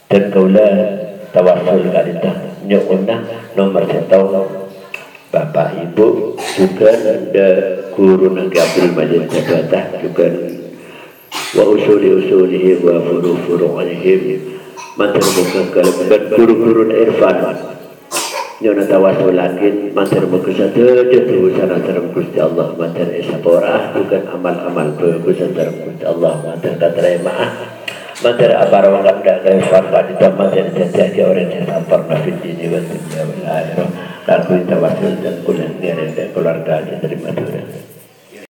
dan kaula tawasul kalita nyuwunna nomor 1 Bapak Ibu juga ada guru Nabi Abdul Majid Jabatah juga wa usuli-usulihim wa furu-furu'ihim matur-muga dan guru-guru irfan nyona tawasulakin matur-muga sadaya sareng Gusti Allah matur saporah bukan amal-amal bagus sareng Gusti Allah matur katremaah matur apara wangkanda irfan padita matur jajaki orang yang sampurna fid dini wa dunya wal akhirah lalu tawasul dan kuliah dan keluarga terima kasih.